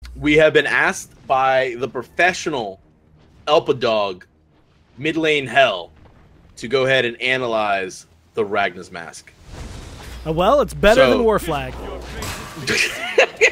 we have been asked by the professional Elpa Dog, mid lane hell, to go ahead and analyze the Ragna's mask. Well, it's better than War Flag.